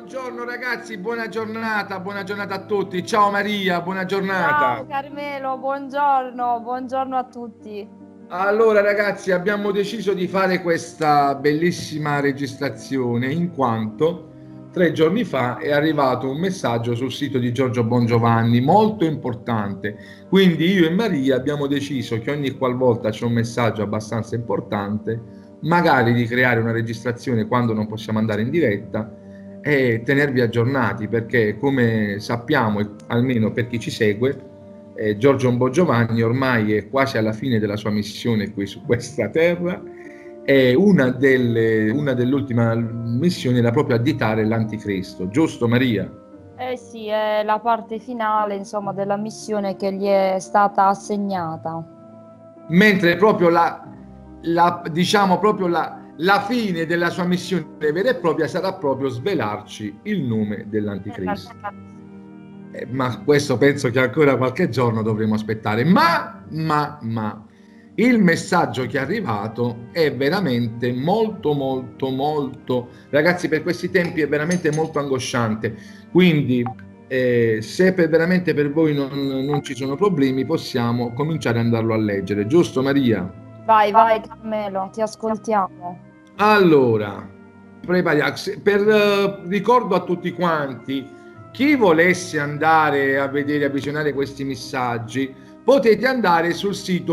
Buongiorno ragazzi, buona giornata a tutti. Ciao Maria, buona Ciao giornata. Carmelo, buongiorno, buongiorno a tutti. Allora ragazzi, abbiamo deciso di fare questa bellissima registrazione in quanto 3 giorni fa è arrivato un messaggio sul sito di Giorgio Bongiovanni molto importante. Quindi io e Maria abbiamo deciso che ogni qualvolta c'è un messaggio abbastanza importante, magari di creare una registrazione quando non possiamo andare in diretta e tenervi aggiornati, perché come sappiamo, almeno per chi ci segue, Giorgio Bongiovanni ormai è quasi alla fine della sua missione qui su questa terra e una dell'ultima missioni era proprio additare l'anticristo, giusto Maria? Eh sì, è la parte finale, insomma, della missione che gli è stata assegnata. Mentre proprio diciamo proprio la fine della sua missione vera e propria sarà proprio svelarci il nome dell'anticristo. Ma questo penso che ancora qualche giorno dovremo aspettare. Ma il messaggio che è arrivato è veramente molto, ragazzi, per questi tempi è veramente molto angosciante. Quindi, se veramente per voi non ci sono problemi, possiamo cominciare ad andarlo a leggere, giusto, Maria? Vai, vai Carmelo, ti ascoltiamo. Allora, prepariamoci. Ricordo a tutti quanti, chi volesse andare a vedere, a visionare questi messaggi, potete andare sul sito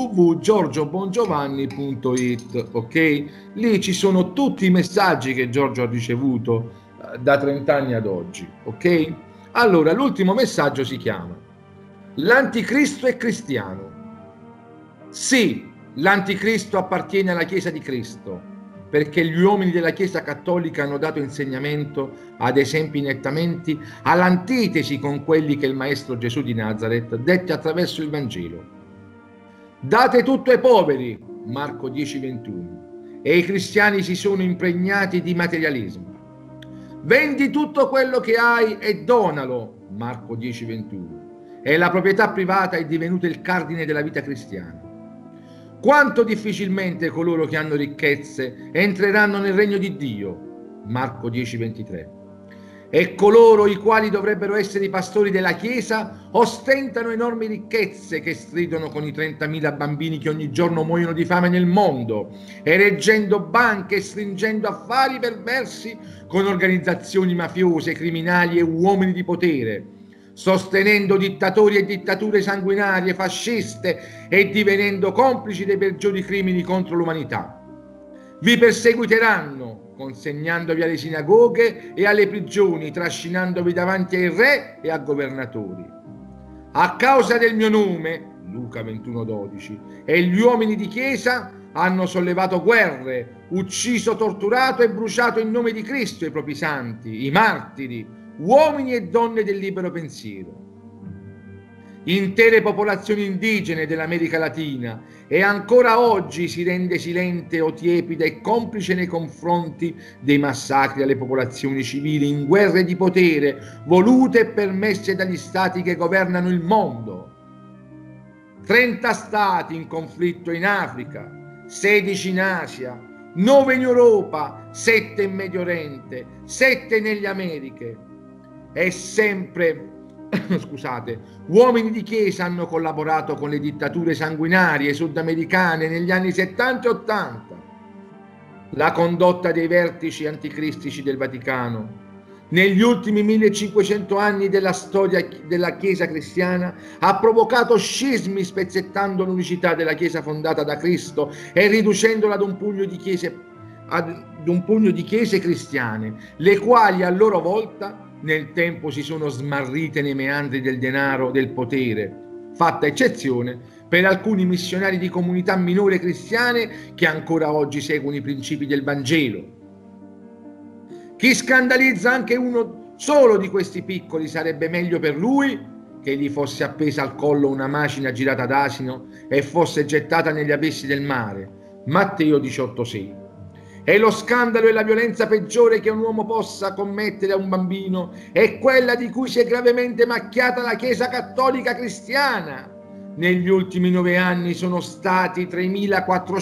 www.giorgiobongiovanni.it, ok? Lì ci sono tutti i messaggi che Giorgio ha ricevuto da 30 anni ad oggi, ok? Allora, l'ultimo messaggio si chiama L'anticristo è cristiano. Sì, l'anticristo appartiene alla Chiesa di Cristo, perché gli uomini della Chiesa cattolica hanno dato insegnamento ad esempi nettamente all'antitesi con quelli che il Maestro Gesù di Nazareth dette attraverso il Vangelo. Date tutto ai poveri, Marco 10,21, e i cristiani si sono impregnati di materialismo. Vendi tutto quello che hai e donalo, Marco 10,21, e la proprietà privata è divenuta il cardine della vita cristiana. Quanto difficilmente coloro che hanno ricchezze entreranno nel regno di Dio, Marco 10,23. E coloro i quali dovrebbero essere i pastori della Chiesa ostentano enormi ricchezze che stridono con i 30.000 bambini che ogni giorno muoiono di fame nel mondo, ereggendo banche e stringendo affari perversi con organizzazioni mafiose, criminali e uomini di potere, sostenendo dittatori e dittature sanguinarie, fasciste e divenendo complici dei peggiori crimini contro l'umanità. Vi perseguiteranno, consegnandovi alle sinagoghe e alle prigioni, trascinandovi davanti ai re e a governatori. A causa del mio nome, Luca 21,12, e gli uomini di chiesa hanno sollevato guerre, ucciso, torturato e bruciato in nome di Cristo i propri santi, i martiri, uomini e donne del libero pensiero. Intere popolazioni indigene dell'America Latina e ancora oggi si rende silente o tiepida e complice nei confronti dei massacri alle popolazioni civili in guerre di potere volute e permesse dagli stati che governano il mondo. 30 stati in conflitto in Africa, 16 in Asia, 9 in Europa, 7 in Medio Oriente, 7 nelle Americhe. E sempre scusate, uomini di chiesa hanno collaborato con le dittature sanguinarie sudamericane negli anni 70 e 80. La condotta dei vertici anticristici del Vaticano negli ultimi 1500 anni della storia della Chiesa cristiana ha provocato scismi, spezzettando l'unicità della Chiesa fondata da Cristo e riducendola ad un pugno di chiese cristiane, le quali a loro volta nel tempo si sono smarrite nei meandri del denaro, del potere, fatta eccezione per alcuni missionari di comunità minori cristiane che ancora oggi seguono i principi del Vangelo. Chi scandalizza anche uno solo di questi piccoli sarebbe meglio per lui che gli fosse appesa al collo una macina girata d'asino e fosse gettata negli abissi del mare. Matteo 18,6. E lo scandalo e la violenza peggiore che un uomo possa commettere a un bambino è quella di cui si è gravemente macchiata la Chiesa cattolica cristiana. Negli ultimi 9 anni sono stati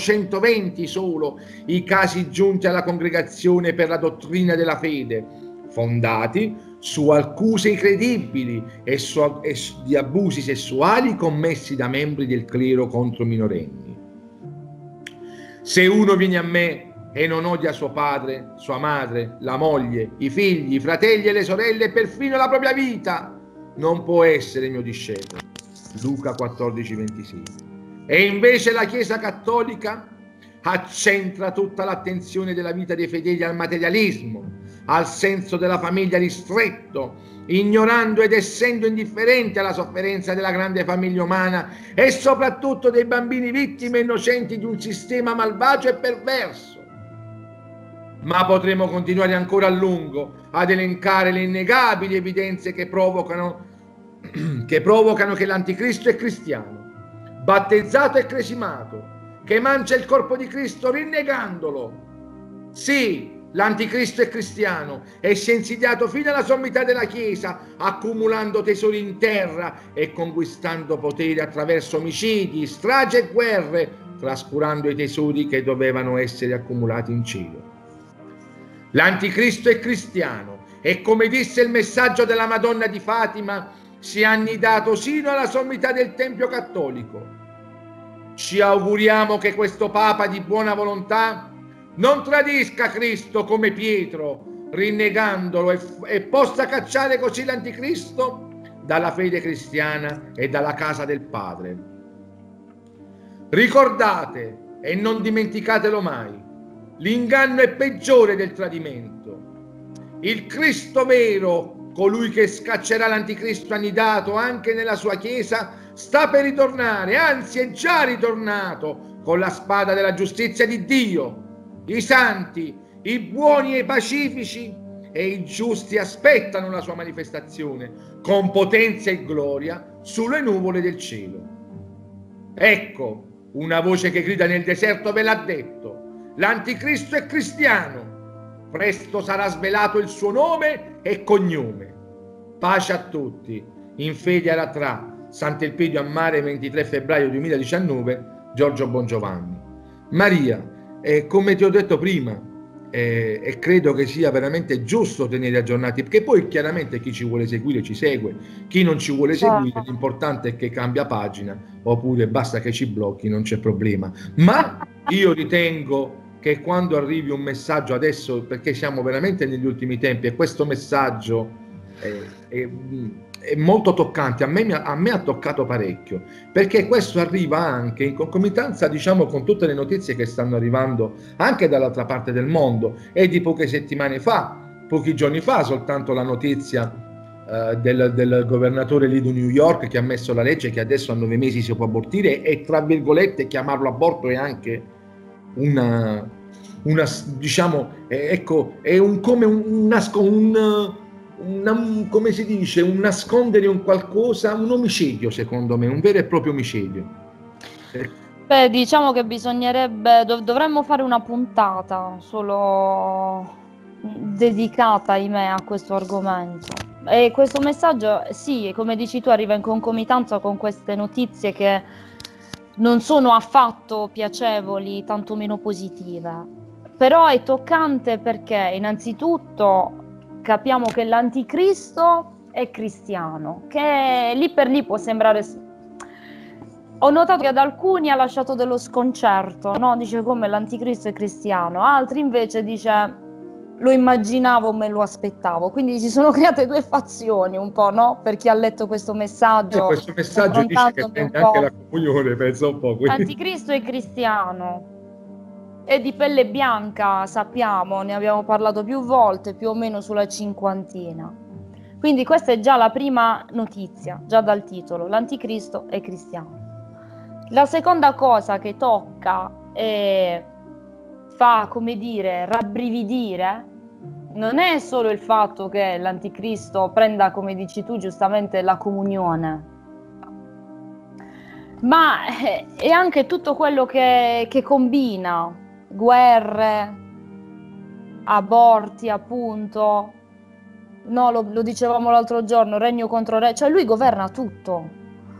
3.420 solo i casi giunti alla congregazione per la dottrina della fede, fondati su accuse incredibili e di abusi sessuali commessi da membri del clero contro minorenni. Se uno viene a me e non odia suo padre, sua madre, la moglie, i figli, i fratelli e le sorelle e perfino la propria vita, non può essere mio discepolo. Luca 14,26. E invece la Chiesa cattolica accentra tutta l'attenzione della vita dei fedeli al materialismo, al senso della famiglia ristretto, ignorando ed essendo indifferente alla sofferenza della grande famiglia umana e soprattutto dei bambini vittime innocenti di un sistema malvagio e perverso. Ma potremo continuare ancora a lungo ad elencare le innegabili evidenze che provocano che l'anticristo è cristiano, battezzato e cresimato, che mangia il corpo di Cristo rinnegandolo. Sì, l'anticristo è cristiano e si è insidiato fino alla sommità della Chiesa, accumulando tesori in terra e conquistando potere attraverso omicidi, stragi e guerre, trascurando i tesori che dovevano essere accumulati in cielo. L'anticristo è cristiano e, come disse il messaggio della Madonna di Fatima, si è annidato sino alla sommità del Tempio cattolico. Ci auguriamo che questo Papa di buona volontà non tradisca Cristo come Pietro, rinnegandolo, e possa cacciare così l'anticristo dalla fede cristiana e dalla casa del Padre. Ricordate e non dimenticatelo mai: l'inganno è peggiore del tradimento. Il Cristo vero, colui che scaccerà l'anticristo annidato anche nella sua Chiesa, sta per ritornare, anzi è già ritornato con la spada della giustizia di Dio. I santi, i buoni e i pacifici e i giusti aspettano la sua manifestazione con potenza e gloria sulle nuvole del cielo. Ecco, una voce che grida nel deserto ve l'ha detto: l'anticristo è cristiano, presto sarà svelato il suo nome e cognome. Pace a tutti, in fede alla Tra, Sant'Elpidio a Mare, 23 febbraio 2019, Giorgio Bongiovanni. Maria, come ti ho detto prima, e credo che sia veramente giusto tenere aggiornati, perché poi chiaramente chi ci vuole seguire ci segue, chi non ci vuole seguire l'importante è che cambia pagina, oppure basta che ci blocchi, non c'è problema. Ma io ritengo che quando arrivi un messaggio adesso, perché siamo veramente negli ultimi tempi e questo messaggio è molto toccante, a me ha toccato parecchio, perché questo arriva anche in concomitanza, diciamo, con tutte le notizie che stanno arrivando anche dall'altra parte del mondo. E di poche settimane fa, pochi giorni fa, soltanto la notizia del governatore lì di New York che ha messo la legge che adesso a 9 mesi si può abortire, e tra virgolette chiamarlo aborto è anche una diciamo, ecco, è come si dice, un nascondere un qualcosa, un omicidio, secondo me, un vero e proprio omicidio. Beh, diciamo che bisognerebbe, dovremmo fare una puntata solo dedicata, ahimè, a questo argomento. E questo messaggio, sì, come dici tu, arriva in concomitanza con queste notizie che non sono affatto piacevoli, tantomeno positive. Però è toccante perché innanzitutto capiamo che l'anticristo è cristiano, che lì per lì può sembrare... Ho notato che ad alcuni ha lasciato dello sconcerto, no? Dice come l'anticristo è cristiano, altri invece dice lo immaginavo, me lo aspettavo. Quindi si sono create due fazioni un po', no? Per chi ha letto questo messaggio. Questo messaggio dice che prende anche la comunione, penso un po'. L'anticristo è cristiano. È di pelle bianca, sappiamo, ne abbiamo parlato più volte, più o meno sulla cinquantina. Quindi questa è già la prima notizia, già dal titolo: l'anticristo è cristiano. La seconda cosa che tocca e fa, come dire, rabbrividire, non è solo il fatto che l'anticristo prenda, come dici tu giustamente, la comunione, ma è anche tutto quello che combina: guerre, aborti, appunto, no, lo dicevamo l'altro giorno, regno contro regno, cioè lui governa tutto.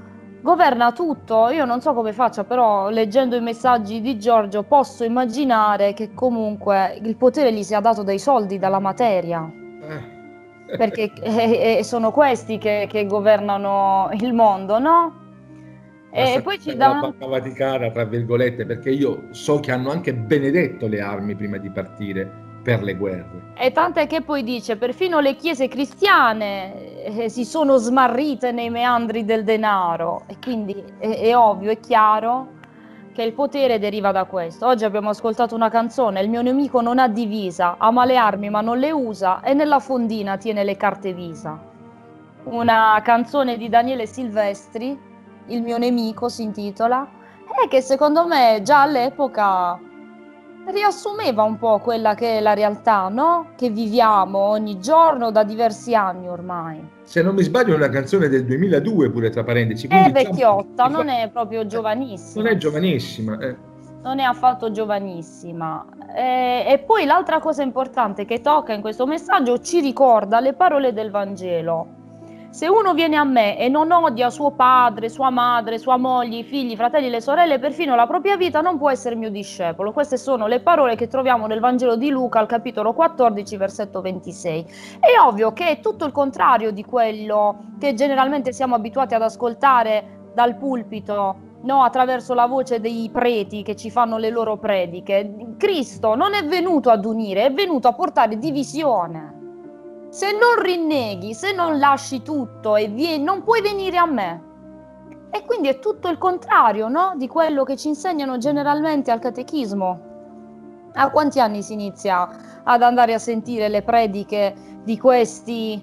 Io non so come faccia, però leggendo i messaggi di Giorgio posso immaginare che comunque il potere gli sia dato dai soldi, dalla materia. perché sono questi che governano il mondo, no? E poi ci la danno... Banca Vaticana, tra virgolette, perché io so che hanno anche benedetto le armi prima di partire per le guerre. E tant'è che poi dice, perfino le chiese cristiane si sono smarrite nei meandri del denaro. E quindi è ovvio, è chiaro che il potere deriva da questo. Oggi abbiamo ascoltato una canzone, il mio nemico non ha divisa, ama le armi ma non le usa e nella fondina tiene le carte Visa. Una canzone di Daniele Silvestri, Il mio nemico si intitola, e che secondo me già all'epoca riassumeva un po' quella che è la realtà, no? Che viviamo ogni giorno da diversi anni ormai. Se non mi sbaglio è una canzone del 2002 pure, tra parentesi, È quindi già vecchiotta, non è proprio non giovanissima. è giovanissima. Non è affatto giovanissima. E poi l'altra cosa importante che tocca in questo messaggio ci ricorda le parole del Vangelo. Se uno viene a me e non odia suo padre, sua madre, sua moglie, i figli, i fratelli, le sorelle, perfino la propria vita, non può essere mio discepolo. Queste sono le parole che troviamo nel Vangelo di Luca al capitolo 14, versetto 26. È ovvio che è tutto il contrario di quello che generalmente siamo abituati ad ascoltare dal pulpito, no, attraverso la voce dei preti che ci fanno le loro prediche. Cristo non è venuto ad unire, è venuto a portare divisione. Se non rinneghi, se non lasci tutto e non puoi venire a me. E quindi è tutto il contrario, no? Di quello che ci insegnano generalmente al catechismo. A quanti anni si inizia ad andare a sentire le prediche di questi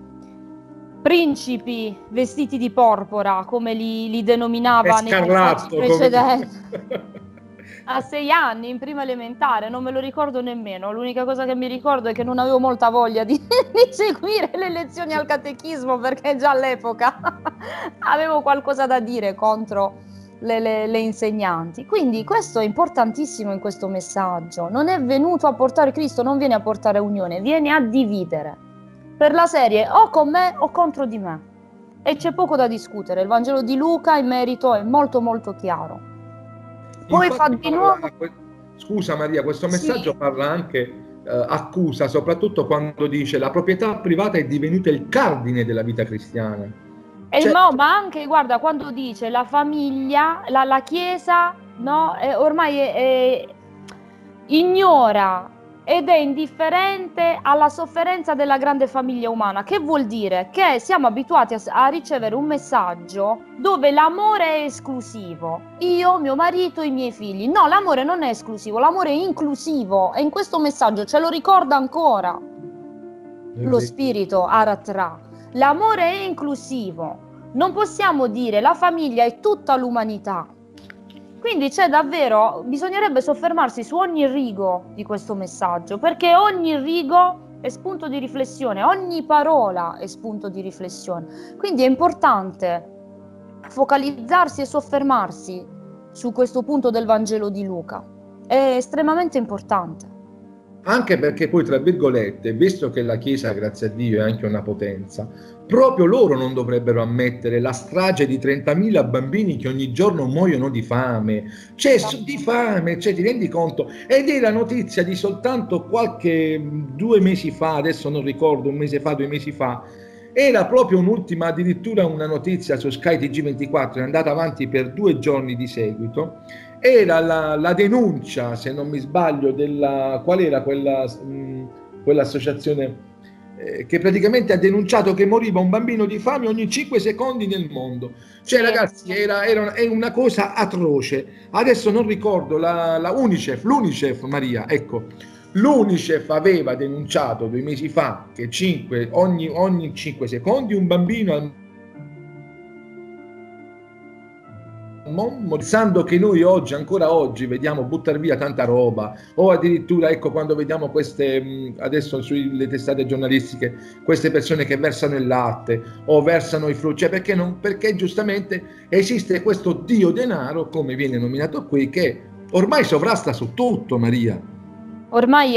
principi vestiti di porpora, come li denominava nei messaggi precedenti? A 6 anni, in prima elementare, non me lo ricordo nemmeno. L'unica cosa che mi ricordo è che non avevo molta voglia di seguire le lezioni al catechismo, perché già all'epoca avevo qualcosa da dire contro le insegnanti. Quindi questo è importantissimo in questo messaggio. Non è venuto a portare Cristo, non viene a portare unione, viene a dividere. Per la serie o con me o contro di me. E c'è poco da discutere. Il Vangelo di Luca in merito è molto molto chiaro. Poi fa di nuovo... Scusa Maria, questo messaggio parla anche, accusa, soprattutto quando dice la proprietà privata è divenuta il cardine della vita cristiana. Ma anche, guarda, quando dice la famiglia, la Chiesa, no, ormai ignora ed è indifferente alla sofferenza della grande famiglia umana. Che vuol dire? Che siamo abituati a ricevere un messaggio dove l'amore è esclusivo. Io, mio marito, i miei figli. No, l'amore non è esclusivo, l'amore è inclusivo. E in questo messaggio ce lo ricorda ancora lo spirito Aratra. L'amore è inclusivo. Non possiamo dire la famiglia è tutta l'umanità. Quindi c'è davvero, bisognerebbe soffermarsi su ogni rigo di questo messaggio, perché ogni rigo è spunto di riflessione, ogni parola è spunto di riflessione. Quindi è importante focalizzarsi e soffermarsi su questo punto del Vangelo di Luca. È estremamente importante. Anche perché poi, tra virgolette, visto che la Chiesa, grazie a Dio, è anche una potenza, proprio loro non dovrebbero ammettere la strage di 30.000 bambini che ogni giorno muoiono di fame. Cioè, di fame, cioè, ti rendi conto? Ed è la notizia di soltanto 2 mesi fa, adesso non ricordo, 1 mese fa, 2 mesi fa, era proprio un'ultima, addirittura una notizia su Sky TG24, è andata avanti per 2 giorni di seguito. Era la denuncia, se non mi sbaglio, qual era quell'associazione che praticamente ha denunciato che moriva un bambino di fame ogni 5 secondi nel mondo. Cioè, ragazzi, è una cosa atroce. Adesso non ricordo, l'UNICEF, Maria, ecco, l'UNICEF aveva denunciato 2 mesi fa che ogni 5 secondi un bambino al pensando che noi oggi, ancora oggi, vediamo buttare via tanta roba, o addirittura, ecco, quando vediamo queste, adesso sulle testate giornalistiche, queste persone che versano il latte o versano i frutti, cioè perché giustamente esiste questo dio denaro, come viene nominato qui, che ormai sovrasta su tutto, Maria. Ormai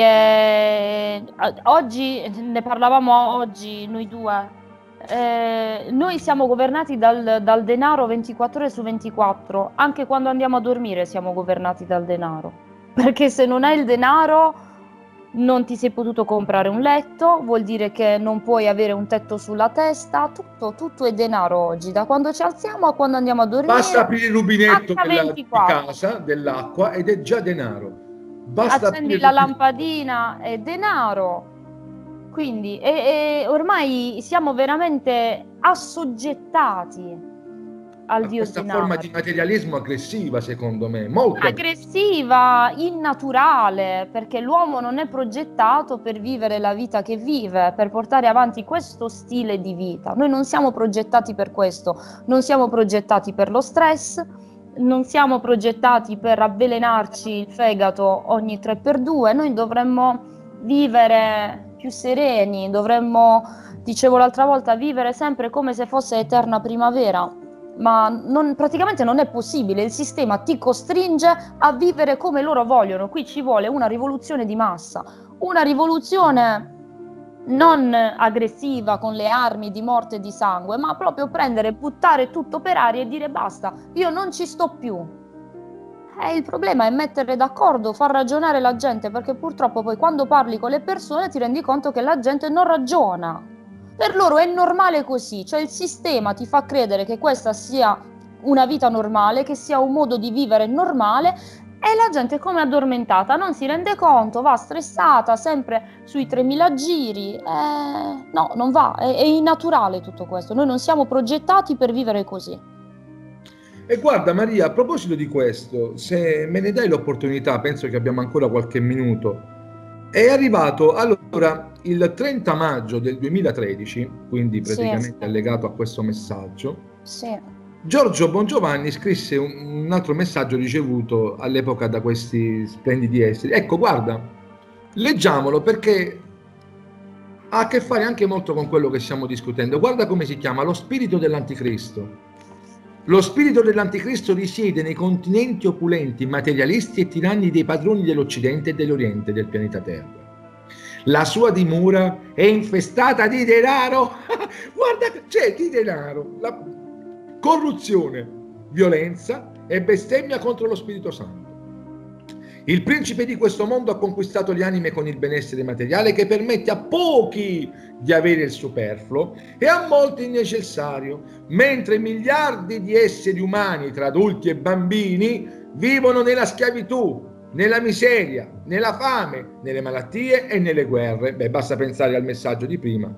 oggi, ne parlavamo oggi noi due, noi siamo governati dal denaro 24 ore su 24, anche quando andiamo a dormire siamo governati dal denaro, perché se non hai il denaro non ti sei potuto comprare un letto, vuol dire che non puoi avere un tetto sulla testa, tutto è denaro oggi, da quando ci alziamo a quando andiamo a dormire. Basta aprire il rubinetto di H24. casa, dell'acqua, ed è già denaro. Basta Accendi la lampadina, è denaro. Quindi ormai siamo veramente assoggettati al dio questa denaro. forma di materialismo aggressiva, secondo me, molto aggressiva, innaturale, perché l'uomo non è progettato per vivere la vita che vive, per portare avanti questo stile di vita. Noi non siamo progettati per questo, non siamo progettati per lo stress, non siamo progettati per avvelenarci il fegato ogni 3x2, noi dovremmo vivere più sereni, dovremmo, dicevo l'altra volta, vivere sempre come se fosse eterna primavera, ma praticamente non è possibile, il sistema ti costringe a vivere come loro vogliono. Qui ci vuole una rivoluzione di massa, una rivoluzione non aggressiva con le armi di morte e di sangue, ma proprio prendere, buttare tutto per aria e dire basta, io non ci sto più. Il problema è mettere d'accordo, far ragionare la gente, perché purtroppo poi quando parli con le persone ti rendi conto che la gente non ragiona. Per loro è normale così, cioè il sistema ti fa credere che questa sia una vita normale, che sia un modo di vivere normale, e la gente come addormentata non si rende conto, va stressata sempre sui 3000 giri, no, non va, è innaturale tutto questo, noi non siamo progettati per vivere così. E guarda Maria, a proposito di questo, se me ne dai l'opportunità, penso che abbiamo ancora qualche minuto, è arrivato allora il 30 maggio del 2013, quindi praticamente allegato a questo messaggio, Giorgio Bongiovanni scrisse un altro messaggio ricevuto all'epoca da questi splendidi esseri. Ecco, guarda, leggiamolo perché ha a che fare anche molto con quello che stiamo discutendo. Guarda come si chiama: lo spirito dell'anticristo. Lo spirito dell'anticristo risiede nei continenti opulenti, materialisti e tiranni dei padroni dell'Occidente e dell'Oriente del pianeta Terra. La sua dimora è infestata di denaro, guarda, c'è di denaro, la corruzione, violenza e bestemmia contro lo Spirito Santo. Il principe di questo mondo ha conquistato le anime con il benessere materiale che permette a pochi di avere il superfluo e a molti il necessario, mentre miliardi di esseri umani, tra adulti e bambini, vivono nella schiavitù, nella miseria, nella fame, nelle malattie e nelle guerre. Beh, basta pensare al messaggio di prima.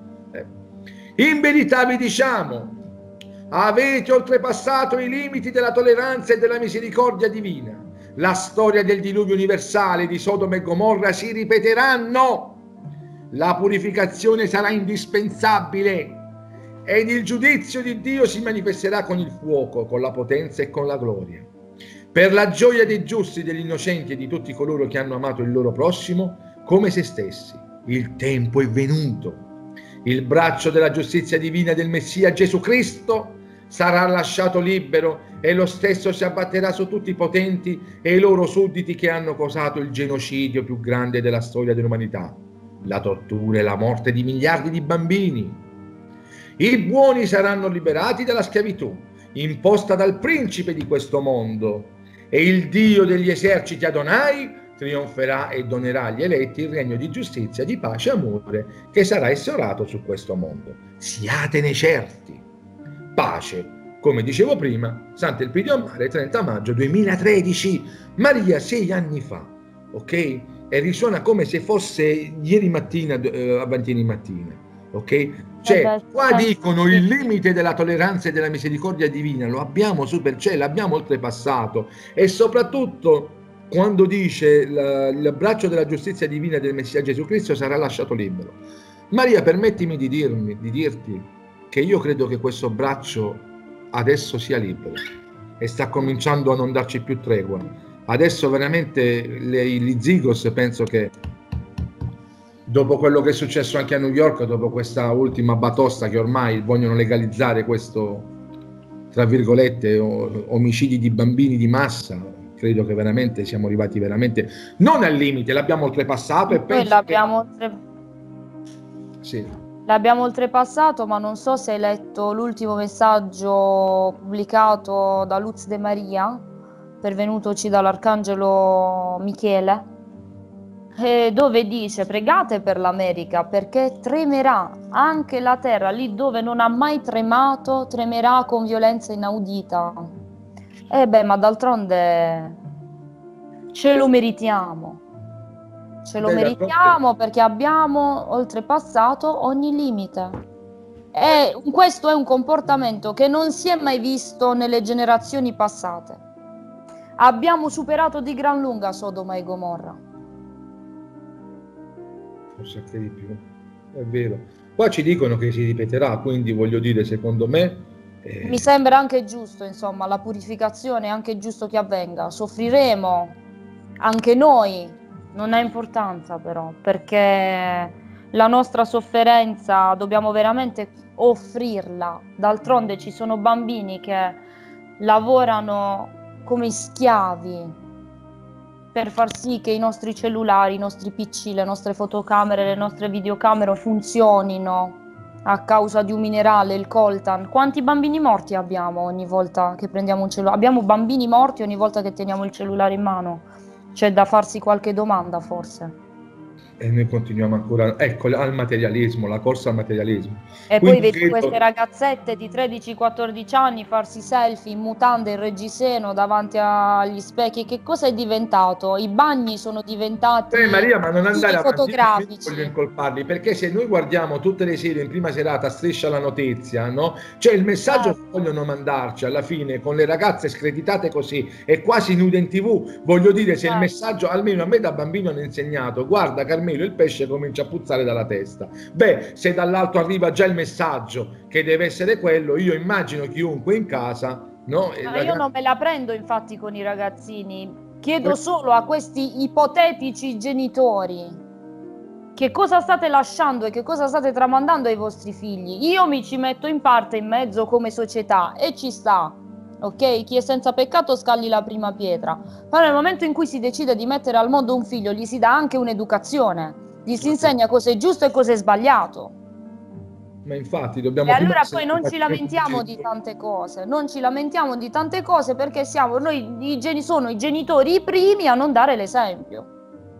In verità vi diciamo, avete oltrepassato i limiti della tolleranza e della misericordia divina. La storia del diluvio universale di Sodoma e Gomorra si ripeteranno. La purificazione sarà indispensabile ed il giudizio di Dio si manifesterà con il fuoco, con la potenza e con la gloria. Per la gioia dei giusti, degli innocenti e di tutti coloro che hanno amato il loro prossimo come se stessi. Il tempo è venuto. Il braccio della giustizia divina del Messia Gesù Cristo sarà lasciato libero e lo stesso si abbatterà su tutti i potenti e i loro sudditi che hanno causato il genocidio più grande della storia dell'umanità, la tortura e la morte di miliardi di bambini. I buoni saranno liberati dalla schiavitù imposta dal principe di questo mondo e il Dio degli eserciti Adonai trionferà e donerà agli eletti il regno di giustizia, di pace e amore che sarà instaurato su questo mondo. Siatene certi. Pace, come dicevo prima, Sant'Elpidio a Mare, 30 maggio 2013, Maria, 6 anni fa, ok? E risuona come se fosse ieri mattina, avantini mattina, ok? Cioè, qua dicono il limite della tolleranza e della misericordia divina, lo abbiamo l'abbiamo oltrepassato, e soprattutto quando dice il braccio della giustizia divina del Messia Gesù Cristo sarà lasciato libero. Maria, permettimi di dirti che io credo che questo braccio adesso sia libero e sta cominciando a non darci più tregua. Adesso veramente gli Zigos, penso che dopo quello che è successo anche a New York, dopo questa ultima batosta che ormai vogliono legalizzare questo, tra virgolette, omicidi di bambini di massa, credo che veramente siamo arrivati veramente non al limite, l'abbiamo oltrepassato e penso L'abbiamo oltrepassato, ma non so se hai letto l'ultimo messaggio pubblicato da Luz de Maria, pervenutoci dall'Arcangelo Michele. dove dice pregate per l'America perché tremerà anche la terra, lì dove non ha mai tremato, tremerà con violenza inaudita. E beh, ma d'altronde ce lo meritiamo. Ce lo meritiamo perché abbiamo oltrepassato ogni limite. E questo è un comportamento che non si è mai visto nelle generazioni passate. Abbiamo superato di gran lunga Sodoma e Gomorra. Forse anche di più, è vero. Qua ci dicono che si ripeterà, quindi voglio dire, secondo me... Mi sembra anche giusto, insomma, la purificazione è anche giusto che avvenga. Soffriremo anche noi, non ha importanza però, perché la nostra sofferenza dobbiamo veramente offrirla. D'altronde ci sono bambini che lavorano come schiavi per far sì che i nostri cellulari, i nostri PC, le nostre fotocamere, le nostre videocamere funzionino a causa di un minerale, il coltan. Quanti bambini morti abbiamo ogni volta che prendiamo un cellulare? Abbiamo bambini morti ogni volta che teniamo il cellulare in mano. C'è da farsi qualche domanda, forse. E noi continuiamo ancora, ecco, al materialismo, la corsa al materialismo. E quindi poi vedi queste ragazzette di 13-14 anni farsi selfie in mutande, in reggiseno davanti agli specchi. Che cosa è diventato? I bagni sono diventati Maria, ma non andare fotografici. Voglio incolparli, perché se noi guardiamo tutte le sere in prima serata Striscia la Notizia, no? Cioè il messaggio che vogliono mandarci alla fine con le ragazze screditate così e quasi nude in TV, voglio dire, se il messaggio, almeno a me da bambino hanno insegnato, guarda Carmelo, il pesce comincia a puzzare dalla testa. Beh, se dall'alto arriva già il messaggio che deve essere quello, io immagino chiunque in casa, no? Io non me la prendo infatti con i ragazzini. Chiedo solo a questi ipotetici genitori che cosa state lasciando e che cosa state tramandando ai vostri figli. Io mi ci metto in parte in mezzo come società e ci sta, ok? Chi è senza peccato scagli la prima pietra. Però nel momento in cui si decide di mettere al mondo un figlio gli si dà anche un'educazione, gli si insegna cosa è giusto e cosa è sbagliato. Ma infatti dobbiamo... E allora poi non ci lamentiamo di tante cose, non ci lamentiamo di tante cose perché siamo noi, sono i genitori i primi a non dare l'esempio.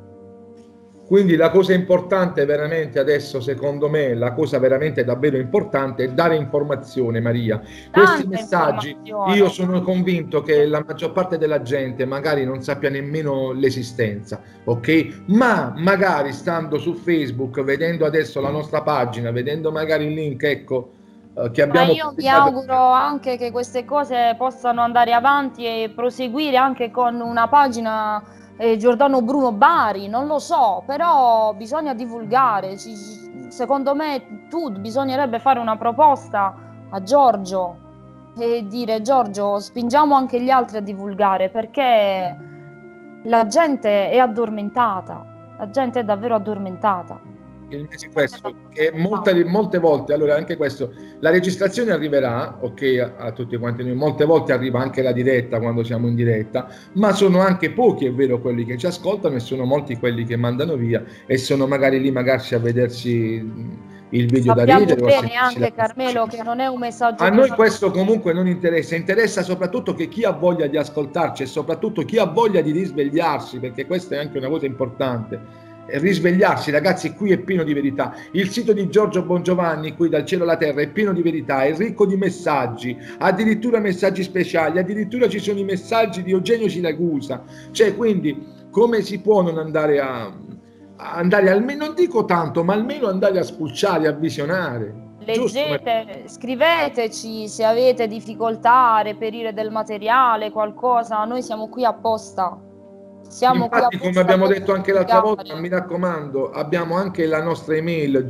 Quindi la cosa importante veramente adesso, secondo me, la cosa veramente davvero importante è dare informazione, Maria. Questi messaggi, io sono convinto che la maggior parte della gente magari non sappia nemmeno l'esistenza, ok? Ma magari stando su Facebook, vedendo adesso la nostra pagina, vedendo magari il link, ecco, che abbiamo... Ma io mi auguro anche che queste cose possano andare avanti e proseguire anche con una pagina... Giordano Bruno Bari, non lo so, però bisogna divulgare. Secondo me bisognerebbe fare una proposta a Giorgio e dire: Giorgio, spingiamo anche gli altri a divulgare, perché la gente è addormentata, la gente è davvero addormentata. Questo, che molte volte, allora anche questo, la registrazione arriverà, ok, a tutti quanti noi, molte volte arriva anche la diretta quando siamo in diretta, ma sono anche pochi, è vero, quelli che ci ascoltano e sono molti quelli che mandano via e sono magari lì magari a vedersi il video da ridere. Bene anche Carmelo che non è un messaggio... A noi questo comunque non interessa, interessa soprattutto che chi ha voglia di ascoltarci e soprattutto chi ha voglia di risvegliarsi, perché questa è anche una cosa importante. Risvegliarsi, ragazzi, qui è pieno di verità. Il sito di Giorgio Bongiovanni, qui dal cielo alla terra, è pieno di verità, è ricco di messaggi, addirittura messaggi speciali, addirittura ci sono i messaggi di Eugenio Siragusa. Cioè, quindi, come si può non andare andare almeno, non dico tanto, ma almeno andare a spulciare, a visionare? Leggete, scriveteci se avete difficoltà a reperire del materiale, qualcosa, noi siamo qui apposta. Infatti, come abbiamo detto anche l'altra volta, mi raccomando, abbiamo anche la nostra email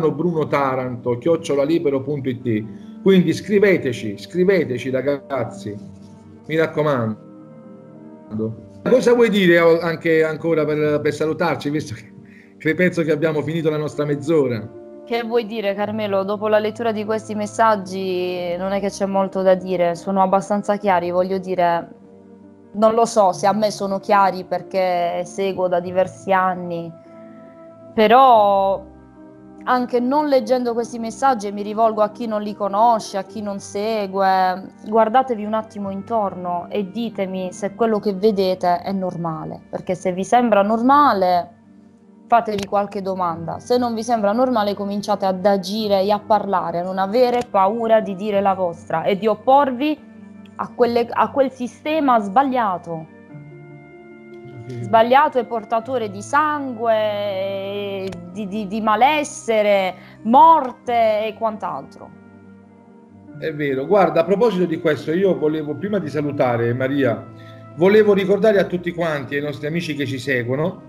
giordanobrunotaranto@libero.it, quindi scriveteci ragazzi, mi raccomando. Cosa vuoi dire anche ancora per salutarci, visto che penso che abbiamo finito la nostra mezz'ora? Che vuoi dire, Carmelo? Dopo la lettura di questi messaggi non è che c'è molto da dire, sono abbastanza chiari, voglio dire... Non lo so se a me sono chiari perché seguo da diversi anni, però anche non leggendo questi messaggi mi rivolgo a chi non li conosce, a chi non segue, guardatevi un attimo intorno e ditemi se quello che vedete è normale, perché se vi sembra normale fatevi qualche domanda. Se non vi sembra normale, cominciate ad agire e a parlare, a non avere paura di dire la vostra e di opporvi a quel sistema sbagliato. Sbagliato e portatore di sangue, di malessere, morte e quant'altro. È vero, guarda, a proposito di questo, io volevo, prima di salutare Maria, volevo ricordare a tutti quanti, ai nostri amici che ci seguono,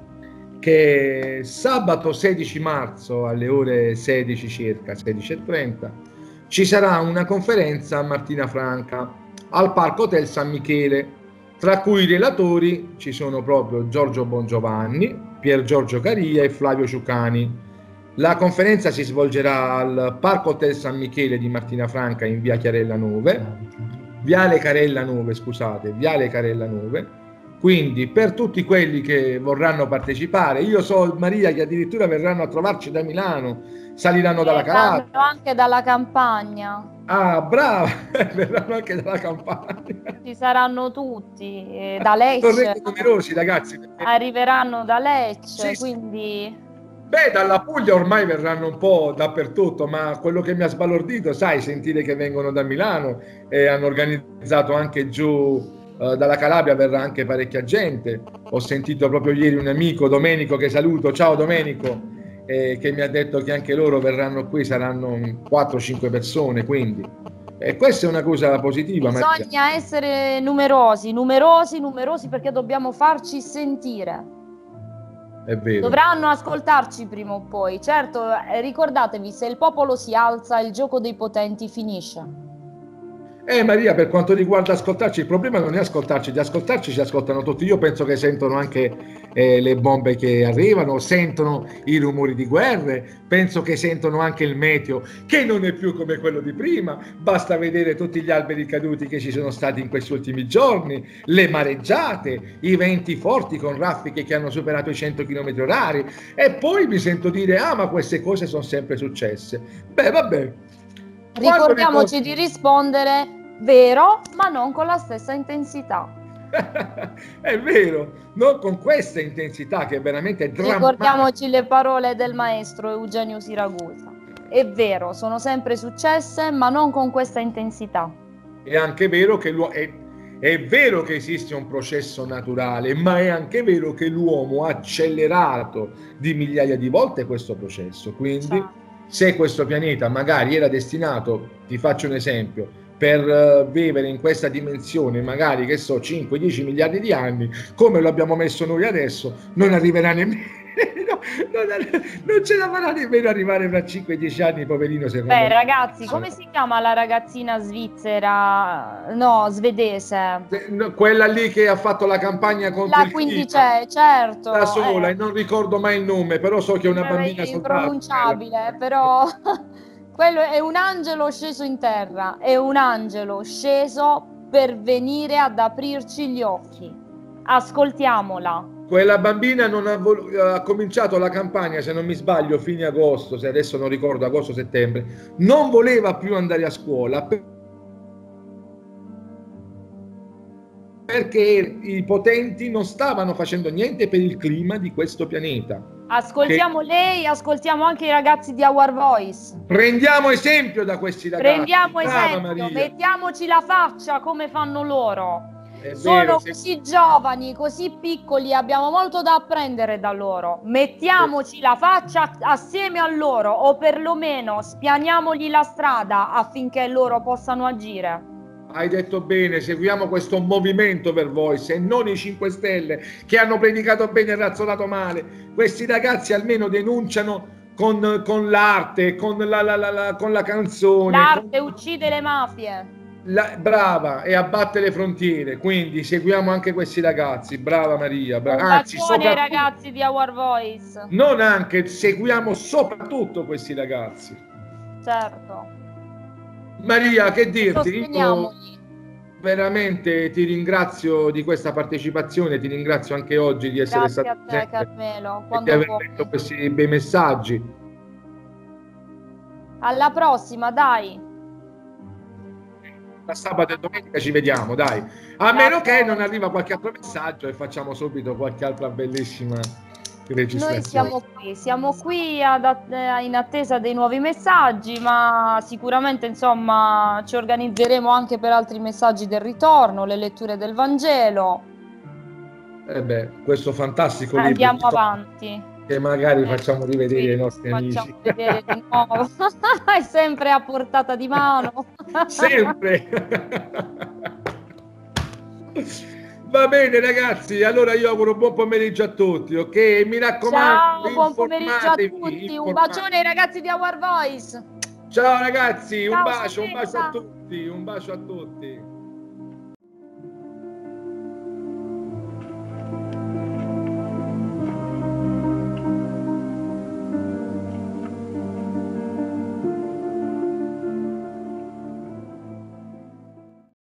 che sabato 16 marzo alle ore 16 circa, 16:30, ci sarà una conferenza a Martina Franca al Parco Hotel San Michele, tra cui i relatori ci sono proprio Giorgio Bongiovanni, Pier Giorgio Caria e Flavio Ciucani. La conferenza si svolgerà al Parco Hotel San Michele di Martina Franca in via Chiarella 9, Viale Carella 9, scusate, Viale Carella 9. Quindi per tutti quelli che vorranno partecipare, io so Maria che addirittura verranno a trovarci da Milano, saliranno dalla Calabria. Anche dalla campagna. Ah, brava, verranno anche dalla Campania. Ci saranno tutti, da Lecce. Tornerete numerosi ragazzi. Arriveranno da Lecce, sì, quindi... Beh, dalla Puglia ormai verranno un po' dappertutto, ma quello che mi ha sbalordito, sai, sentire che vengono da Milano e hanno organizzato anche giù dalla Calabria, verrà anche parecchia gente. Ho sentito proprio ieri un amico, Domenico, che saluto, ciao Domenico, che mi ha detto che anche loro verranno qui, saranno 4-5 persone, quindi questa è una cosa positiva. Bisogna essere numerosi perché dobbiamo farci sentire. È vero. Dovranno ascoltarci prima o poi. Certo, ricordatevi, se il popolo si alza, il gioco dei potenti finisce. Maria, per quanto riguarda ascoltarci, il problema non è ascoltarci, di ascoltarci ci ascoltano tutti. Io penso che sentono anche le bombe che arrivano, sentono i rumori di guerre, penso che sentono anche il meteo, che non è più come quello di prima. Basta vedere tutti gli alberi caduti che ci sono stati in questi ultimi giorni, le mareggiate, i venti forti con raffiche che hanno superato i 100 km/h. E poi mi sento dire, ma queste cose sono sempre successe. Beh, vabbè. Ricordiamoci di rispondere vero, ma non con la stessa intensità. È vero, non con questa intensità che è veramente drammatica. Ricordiamoci le parole del maestro Eugenio Siragusa. È vero, sono sempre successe, ma non con questa intensità. È anche vero che è vero che esiste un processo naturale, ma è anche vero che l'uomo ha accelerato di migliaia di volte questo processo. Quindi, se questo pianeta magari era destinato, ti faccio un esempio, per vivere in questa dimensione, magari che so 5-10 miliardi di anni, come lo abbiamo messo noi adesso, non arriverà nemmeno, non ce la farà nemmeno arrivare fra 5-10 anni, poverino. Beh, ragazzi, come si chiama la ragazzina svizzera? No, svedese. Quella lì che ha fatto la campagna contro la quindicenne, certo. Da sola, e non ricordo mai il nome, però so che è una bambina impronunciabile, però... Quello è un angelo sceso in terra, è un angelo sceso per venire ad aprirci gli occhi. Ascoltiamola. Quella bambina non ha cominciato la campagna, se non mi sbaglio, fine agosto, se adesso non ricordo, agosto-settembre. Non voleva più andare a scuola perché i potenti non stavano facendo niente per il clima di questo pianeta. Ascoltiamo lei, ascoltiamo anche i ragazzi di Our Voice. Prendiamo esempio da questi ragazzi. Prendiamo esempio, Maria. Mettiamoci la faccia come fanno loro. Sono così giovani, così piccoli, abbiamo molto da apprendere da loro. Mettiamoci la faccia assieme a loro, o perlomeno spianiamogli la strada affinché loro possano agire. Hai detto bene, seguiamo questo movimento per Voice e non i 5 Stelle che hanno predicato bene e razzonato male. Questi ragazzi almeno denunciano con l'arte, con la canzone. L'arte uccide le mafie. Brava, e abbatte le frontiere. Quindi seguiamo anche questi ragazzi. Brava Maria. Anzi, i ragazzi di Our Voice. Non anche, seguiamo soprattutto questi ragazzi. Certo. Maria, che dirti? Io veramente ti ringrazio di questa partecipazione, ti ringrazio anche oggi di essere stato presente. Grazie a te, Carmelo. E di aver detto questi bei messaggi. Alla prossima, dai. La sabato e domenica ci vediamo, dai. A meno che non arriva qualche altro messaggio e facciamo subito qualche altra bellissima Noi siamo qui in attesa dei nuovi messaggi, ma sicuramente insomma ci organizzeremo anche per altri messaggi del ritorno, le letture del Vangelo. Questo fantastico libro andiamo avanti, che magari facciamo rivedere ai nostri amici. Vedere di nuovo. È sempre a portata di mano. Sempre. Va bene ragazzi, allora io auguro buon pomeriggio a tutti, ok? Mi raccomando, ciao, buon pomeriggio a tutti, un bacione ai ragazzi di Our Voice. Ciao ragazzi, ciao, un bacio a tutti, un bacio a tutti.